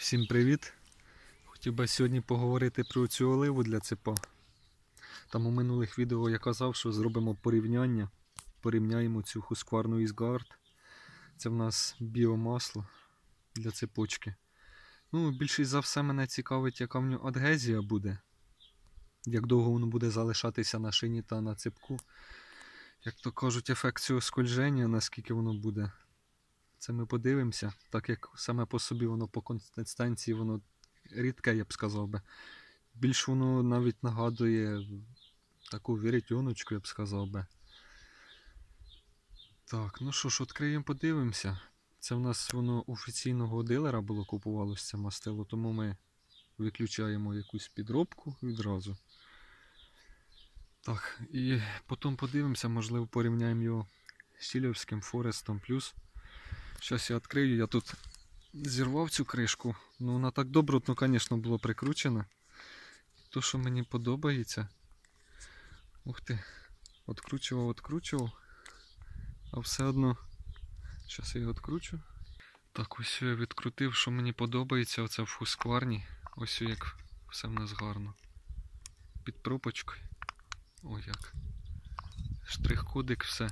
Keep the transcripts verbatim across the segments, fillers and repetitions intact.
Всім привіт! Хотів би сьогодні поговорити про цю оливу для цепа. Там у минулих відео я казав, що зробимо порівняння. Порівняємо цю Husqvarna Isgard. Це в нас біомасло для цепочки. Ну, більшість за все мене цікавить, яка в нього адгезія буде. Як довго воно буде залишатися на шині та на цепку. Як то кажуть, ефект цього скольження, наскільки воно буде. Це ми подивимося, так як саме по собі воно по консистенції воно рідке, я б сказав би. Більш воно навіть нагадує таку вірьотіночку, я б сказав би. Так, ну що ж, відкриємо, подивимося. Це в нас воно офіційного дилера було, купувалося це мастило, тому ми виключаємо якусь підробку відразу. Так, і потім подивимося, можливо порівняємо його з Щільовським Форестом Плюс. Зараз я відкрию, я тут зірвав цю кришку, ну вона так добротно, звісно, було прикручена. То, що мені подобається. Ух ти, відкручував, відкручував, а все одно, зараз я його відкручу. Так, ось я відкрутив, що мені подобається, оце в Husqvarna. Ось як все в нас гарно. Під пропочкою. Ой як. Штрих-кодик, все.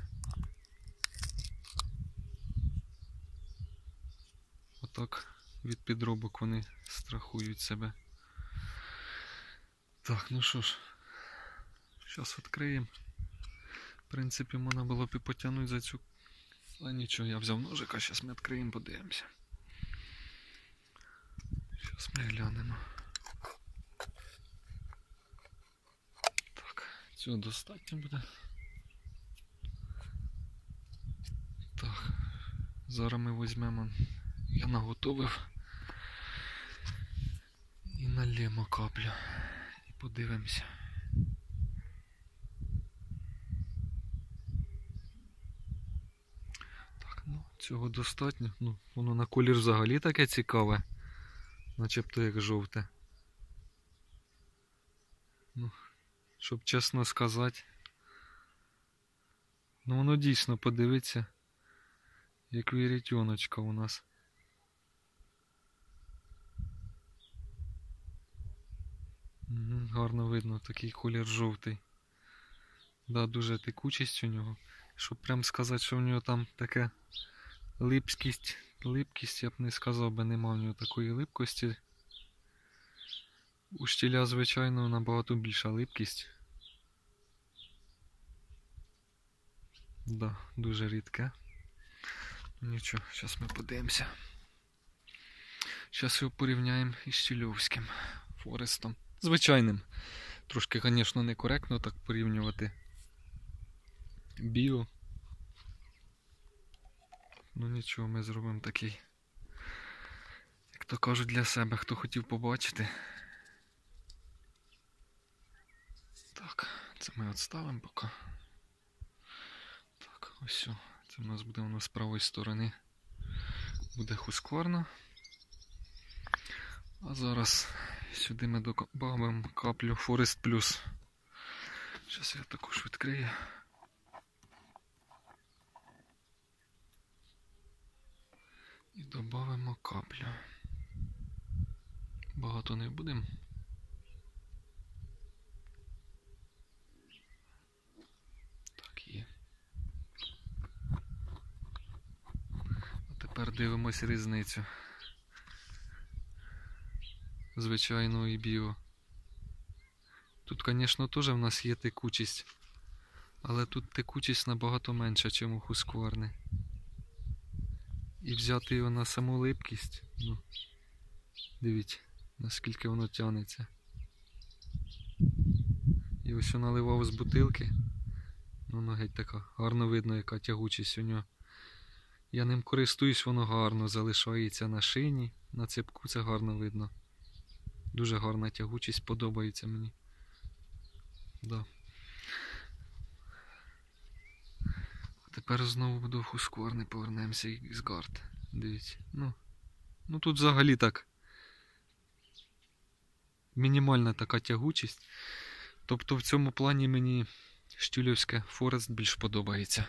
Отак від підробок вони страхують себе. Так, ну що ж, зараз відкриємо. В принципі, можна було б і потягнути за цю... А нічого, я взяв ножика, зараз ми відкриємо, подивимося. Зараз ми глянемо. Так, цього достатньо буде. Так, зараз ми візьмемо, я наготовив і налємо каплю. І подивимося. Так, ну, цього достатньо. Ну, воно на колір взагалі таке цікаве. Начебто як жовте. Ну, щоб чесно сказати. Ну воно дійсно, подивиться, як вірьотіночка у нас. Угу, гарно видно, такий колір жовтий. Да, дуже текучість у нього. Щоб прям сказати, що в нього там таке липкість, липкість, я б не сказав, бо нема в нього такої липкості. У штіля, звичайно, набагато більша липкість. Да, дуже рідке. Нічого, зараз ми подивимося. Зараз його порівняємо із Щільовським Форестом. Звичайним. Трошки, звісно, некоректно так порівнювати. Біо. Ну нічого, ми зробимо такий, як то кажуть, для себе, хто хотів побачити. Так, це ми відставимо поки. Так, ось. Це в нас буде воно з правої сторони. Буде Husqvarna. А зараз сюди ми додамо каплю Forest Plus. Зараз я також відкрию. І додамо каплю. Багато не будемо. Так, є. А тепер дивимось різницю. Звичайно, і біо. Тут, звісно, теж в нас є текучість. Але тут текучість набагато менша, ніж у Husqvarna. І взяти його на саму липкість. Ну, дивіться, наскільки воно тягнеться. І ось я наливав з бутилки. Ну, воно геть така, гарно видно, яка тягучість у нього. Я ним користуюсь, воно гарно залишається на шині, на цепку це гарно видно. Дуже гарна тягучість, подобається мені. Да. Тепер знову до Husqvarna повернемося і Isgard. Дивіться. Ну, ну тут взагалі так. Мінімальна така тягучість. Тобто в цьому плані мені Щільовське Форест більш подобається.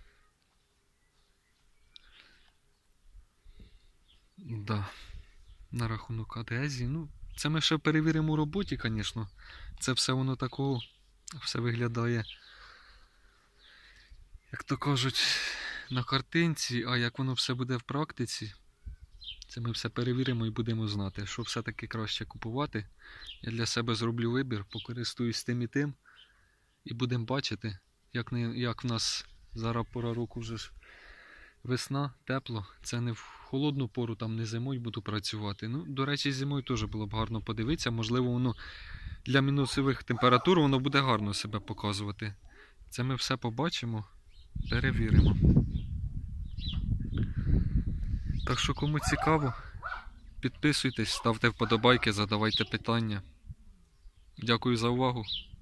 Да. на рахунок адгезії. Ну, це ми ще перевіримо у роботі, звісно. Це все воно такого, все виглядає, як то кажуть, на картинці, а як воно все буде в практиці, це ми все перевіримо і будемо знати, що все-таки краще купувати. Я для себе зроблю вибір, покористуюсь тим і тим, і будемо бачити, як, не, як в нас зараз пора року вже ж весна, тепло. Це не в холодну пору, там не зимою буду працювати. Ну, до речі, зимою теж було б гарно подивитися. Можливо, воно для мінусових температур воно буде гарно себе показувати. Це ми все побачимо, перевіримо. Так що, кому цікаво, підписуйтесь, ставте вподобайки, задавайте питання. Дякую за увагу.